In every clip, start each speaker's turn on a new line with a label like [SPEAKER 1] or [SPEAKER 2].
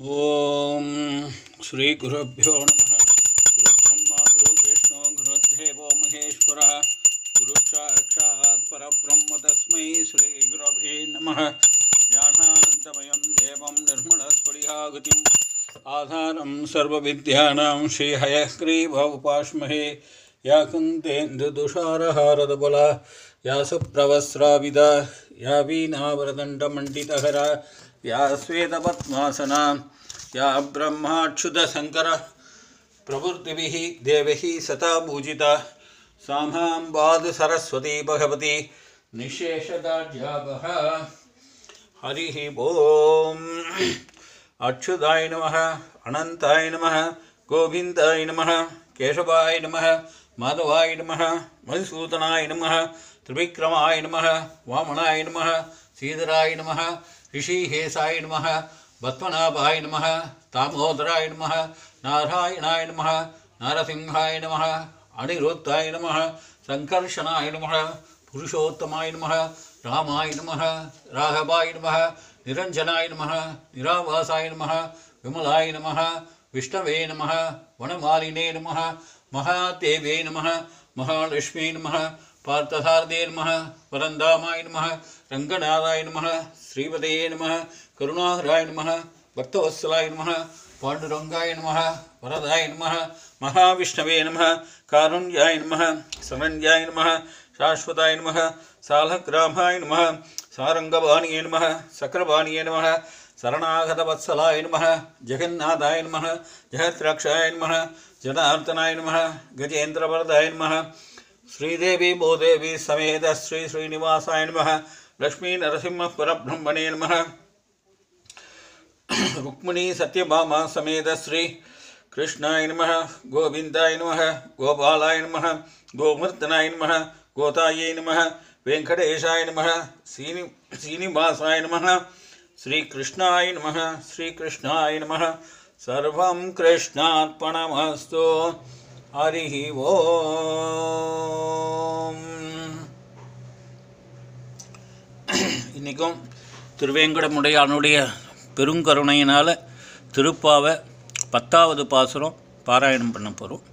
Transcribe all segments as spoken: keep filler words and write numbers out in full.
[SPEAKER 1] ओम श्री गुरुभ्यो नमः। गुरु ब्रह्मा गुरु विष्णु गुरुदेवो महेश्वरः गुरु साक्षात् परब्रह्म तस्मै श्री गुरवे नमः। ज्ञानानन्दमयं देवं निर्मलस्फटिकाकृतिम् आधारं सर्वविद्यानां श्रीहयग्रीवम् उपास्महे। या कुन्तेन्दुतुषारहारदबला या सुप्रवस्राविदा या वीणावरदण्डमण्डितहरा या श्वेतपद्मासना या ब्रह्माच्युतशङ्कर प्रभृतिभिः देवैः सता पूजिता सा मां वाद सरस्वती भगवती निःशेषदाढ्यापः। हरिः ओम्। अच्युताय नमः, अनन्ताय नमः, गोविन्दाय नमः, केशवाय नमः, माधवाय नमः, मधुसूदनाय नमः, त्रिविक्रमाय नमः, वामनाय नमः, श्रीधराय नमः, ऋषिकेशाय नमः, पद्मनाभाय नमः, दामोदराय नमः, नारायणाय नमः, नरसिंहाय नमः, अनिरुद्धाय नमः, संकर्षणाय नमः, पुरुषोत्तमाय नमः, रामाय नमः, राघवाय नमः, निरंजनाय नमः, निरावासाय नमः, विमलाय नमः, विष्णवे नमः, वनमालिने नमः, महादेवे नमः, महालक्ष्मी नमः, पार्थसारथे नमः, वरंदामाय नमः, रंगनाथाय नमः, श्रीपदये नमः, करुणाकराय नमः, भक्तवत्सलाय नमः, पांडुरंगाय नमः, वरदाय नमः, महाविष्णवे नमः, कारुण्याय नमः, शरण्याय नमः, शाश्वताय नमः, सालग्रामाय नमः, सारंगवाणिये नमः, सक्रावाणिये नमः, शरणागतवत्सलाय नमः, जगन्नाथाय नमः, जगद्रक्षाय नमः, जनार्दनाय नमः, गजेन्द्रवरदाय नमः, श्रीदेवी भूदेवी समेत श्री श्रीनिवासाय नमः, लक्ष्मी नरसिंह परब्रह्मणे नमः, रुक्मिणी सत्यभामा समेत श्री कृष्णाय नमः, गोविंदाय नमः, गोपालाय नमः, गोमर्दनाय नमः, गोतायै नमः, वेंकटेशाय नमः, श्रीनि श्रीनिवासाय नमः, श्रीकृष्णाय नमः, श्रीकृष्णाय नमः। सर्वं कृष्णार्पणमस्तु। हरिः ओम्। இன்றைக்கும் திருவேங்கடமுடையானுடைய பெருங்கருணையினால் திருப்பாவை பத்தாவது பாசுரம் பாராயணம் பண்ண போகிறோம்.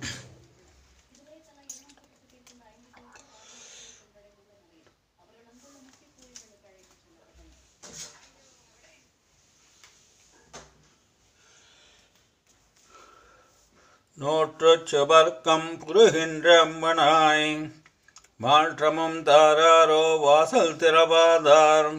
[SPEAKER 1] நோற்றுச் சுபர்க்கம் புரிகின்ற அம்மனாய் மாற்றமும் தாராரோ வாசல் திறவாதார்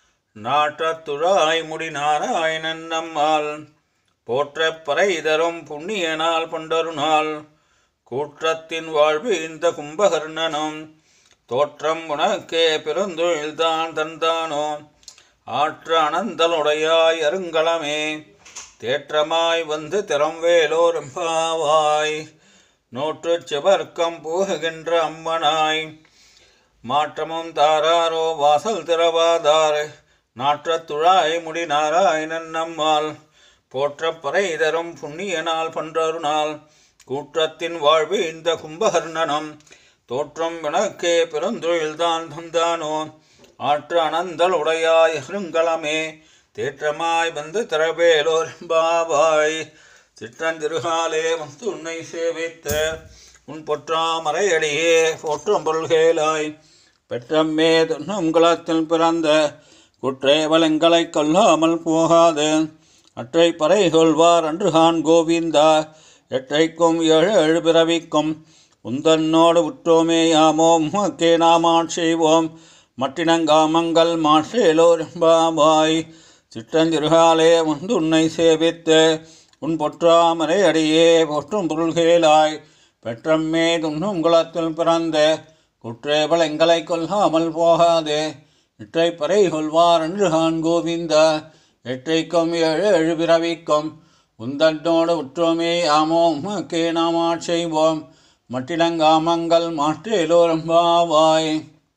[SPEAKER 1] நாற்றத்துழாய் முடி நாராயணன் நம்மால் போற்ற பறை தரும் புண்ணிய நாள் பண்டொரு நாள் கூற்றத்தின் வாழ்வு இந்த கும்பகர்ணனும் தோற்றம் உனக்கே பெருந்தொழில்தான் தந்தானோ ஆற்ற அனந்தலுடையாய் அருங்கலமே தேற்றமாய் வந்து திறம்வேலோர் எம்பாவாய். நோற்றுச் சிவர்க்கம் போகுகின்ற அம்மனாய் மாற்றமும் தாராரோ வாசல் திறவாதார் நாற்றத்துழாய் முடி நாராயணன் நம்மால் போற்ற பறை தரும் புண்ணிய நாள் பன்றொரு நாள் கூற்றத்தின் வாழ்வு இந்த கும்பகர்ணனம் தோற்றம் எனக்கே பெருந்தொழில்தான் தந்தானோ ஆற்ற அனந்தல் உடையாய் அருங்கலமே தேற்றமாய் வந்து திறவேலோர் பாவாய். சிற்றஞ்சிறுகாலே வந்து உன்னை சேவித்த உன் பொற்றாமரையடியே போற்றும் பொருள்கேளாய் பெற்றம்மே துன்னும் குலத்தில் பிறந்த குற்றேவலங்களை கொல்லாமல் போகாது அற்றை பறை கொள்வார் அன்றுகான் கோவிந்தா எற்றைக்கும் ஏழு ஏழு பிறவிக்கும் உந்தன்னோடு உற்றோமே யாமோம் உமக்கே நாமாட் செய்வோம் மட்டினங்காமங்கள் மாற்றேலோர் பாவாய். சிற்றஞ்சிறுகாலே வந்து உன்னை சேவித்து உன் பொற்றாமரை அடியே போற்றும் பொருள்கேளாய் பெற்றம்மே துன்னும் குலத்தில் பிறந்த குற்றேவல் எங்களை கொல்லாமல் போகாதே இற்றை பறை கொள்வார் அன்றுகான் கோவிந்தா எற்றைக்கும் ஏழு ஏழு பிறவிக்கும் உந்தன்னோடு உற்றோமே ஆமோ உமக்கே நாமாட் செய்வோம் மட்டினங்காமங்கள் மாற்றேலோரும் பாவாய்.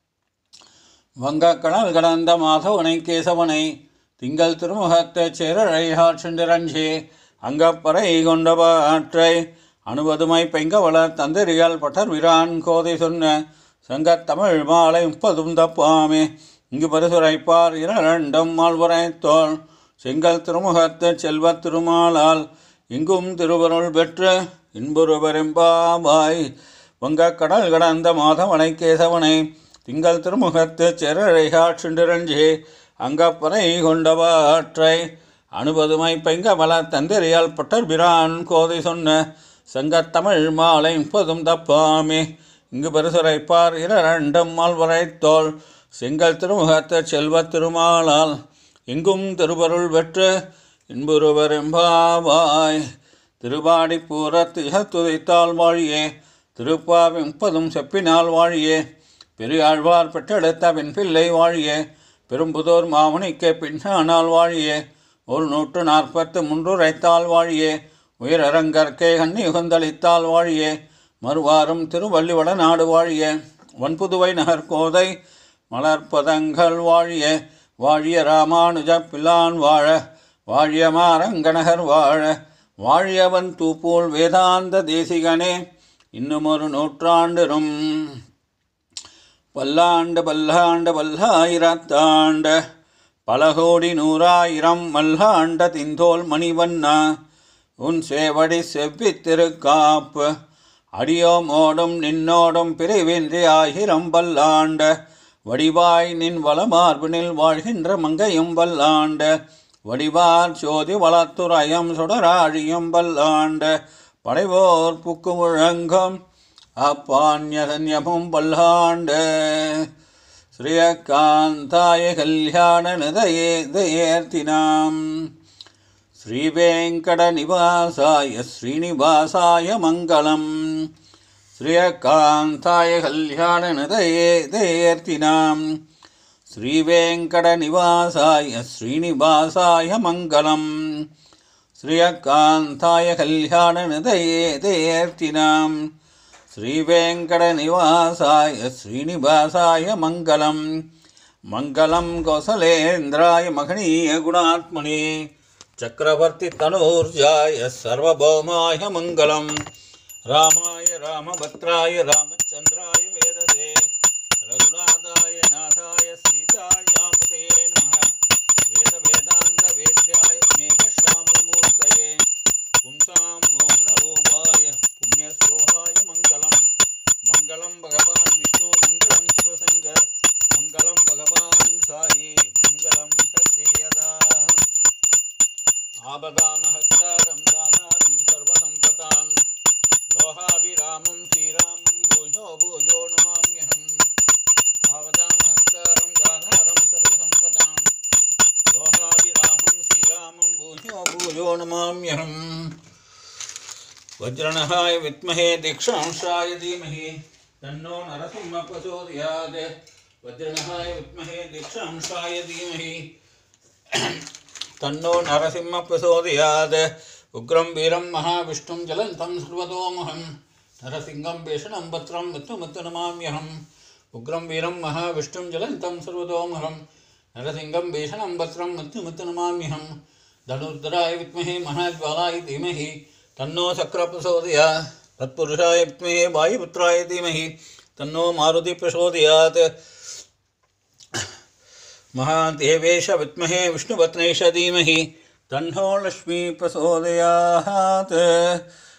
[SPEAKER 1] வங்கக்கடல் கடந்த மாதவனை கேசவனை திங்கள் திருமுகத்தைச் சேரழையார் சென்றிரஞ்சி அங்கப்பறை கொண்டபாற்றை அனுபதுமை பெங்கவளர் தந்திரியால் பட்டர் விரான் கோதை சொன்ன சங்கத்தமிழ் மாலை முப்பதும் தப்பாமே இங்கு பரிசுரைப்பார் இரண்டும் மால்வரைத்தோள் செங்கல் திருமுகத்து செல்வத் திருமாலால் இங்கும் திருவருள் பெற்று இன்புறுவரெம்பாவாய். வங்கக் கடல் கடந்த மாதவனை கேசவனை திங்கள் திருமுகத்து செரழைகாட்சிண்டிரஞ்சி அங்கப்பறை கொண்டவாற்றை அனுபதுமை பெங்கமல தந்திரியால் பட்டர் பிரான் கோதை சொன்ன சங்கத்தமிழ் மாலை முப்பதும் தப்பாமே. இங்கு பரிசுரைப்பார் இரண்டும் மால்வரைத்தோள் செங்கல் திருமுகத்து செல்வத் திருமாலால் எங்கும் திருவருள் பெற்று இன்புறுவரெம்பாவாய். திருவாடி பூரத்து துதைத்தால் வாழியே திருப்பாவி முப்பதும் செப்பினால் வாழியே. பெரியாழ்வார் பெற்றெடுத்த பின் பிள்ளை வாழியே பெரும்புதோர் மாமணிக்கு பின்னானால் வாழியே. ஒரு நூற்று நாற்பத்து முன்றுரைத்தால் வாழியே உயிரரங்கற்கே கண்ணி யுகந்தளித்தால் வாழியே. மறுவாரும் திருவள்ளிவட நாடு வாழியே வன்புதுவை நகர்கோதை மலர்பதங்கள் வாழியே. வாழிய ராமானுஜ பிள்ளான் வாழ வாழிய மாரங்கநகர் வாழ வாழியவன் தூப்போல் வேதாந்த தேசிகனே இன்னும் ஒரு நூற்றாண்டிரும். பல்லாண்டு பல்லாண்டு பல்லாயிரத்தாண்ட பல கோடி நூறாயிரம் மல்லாண்ட திந்தோல் மணிவண்ணா உன் சேவடி செவ்வி திருக்காப்பு அடியோமோடும் நின்னோடும் பிரிவின்றி ஆயிரம் பல்லாண்ட வடிவாய் நின் வளமார்பினில் வாழ்கின்ற மங்கையும் பல்லாண்ட வடிவார் சோதி வளத்துறையம் சுடராழியும் பல்லாண்ட படைவோர் புக்கு முழங்கும் அப்பான்யகன்யமும் பல்லாண்ட. ஸ்ரீயகாந்தாய கல்யாண நிதயே தயேர்த்தினாம் ஸ்ரீவேங்கட நிவாசாய ஸ்ரீனிவாசாய மங்களம். ஸ்ரீயகாந்தாய கல்யாண நிதயே தயேர்த்தினாம் ஸ்ரீவேங்கட நிவாசாய ஸ்ரீனிவாசாய மங்களம். ஸ்ரீயகாந்தாய கல்யாண நிதயே தயேர்த்தினாம் ஸ்ரீவேங்கட நிவாசாய ஸ்ரீனிவாசாய மங்களம். மங்களம் கோசலேந்திராய மகனீய குணாத்மனே சக்கரவர்த்தி தனூர்ஜாய சர்வபௌமாய மங்களம். ராமாய ராமபத்ராய ராமச்சந்திராய வேதசே ரகுநாதாய நாதாய சீதாயாமதே நமः. வேத வேதாந்த வேத்யாய மேகஷாமலமூர்த்தயே பும்சாம் மோகனரூபாய புண்ணியஸ்லோகாய மங்களம். மங்களம் பகவான் விஷ்ணு மங்களம் சிவசங்கர் மங்களம் பகவான் சாயி மங்களம் சத்யதா. ஆபதாமஹத்தாரம் தாதாரம் சர்வசம்பதாம் லோகாபிராமம் ஸ்ரீராமம் பூஜோ பூஜோ நமாம்யஹம். ஆவதாமஹத்தாரம் தாதாரம் சர்வசம்பதாம் லோகாபிராமம் ஸ்ரீராமம் பூஜோ பூஜோ நமாம்யஹம். வஜ்ரணஹாய வித்மஹே தீக்ஷாம்சாய தீமஹி தன்னோ நரசிம்ம பிரச்சோதயாத். வஜ்ரணஹாய வித்மஹே தீக்ஷாம்சாய தீமஹி தன்னோ நரசிம்ம பிரச்சோதயாத். உக்ரம் வீரம் மகாவிஷ்ணும் ஜலந்தம் சர்வதோமுகம் நரசிங்கம் பேஷணம் பத்ரம் மித்ருமித்து நமாம்யஹம். உக்ரம் வீரம் மகாவிஷ்ணும் ஜலந்தம் சர்வதோமுகம் நரசிங்கம் பேஷணம் பத்ரம் மித்ருமித்து நமாம்யஹம். தனுர்தராய வித்மஹே மகாஜ்வாலாய தீமஹி தன்னோ சக்ர பிரச்சோதயாத். தத்புருஷாய வித்மஹே வாயுபுத்ராய தீமஹி தன்னோ மாருதி பிரச்சோதயாத். महादेवेश विद्महे विष्णुपत्नेश धीमहि तन्नो लक्ष्मी प्रचोदयात्.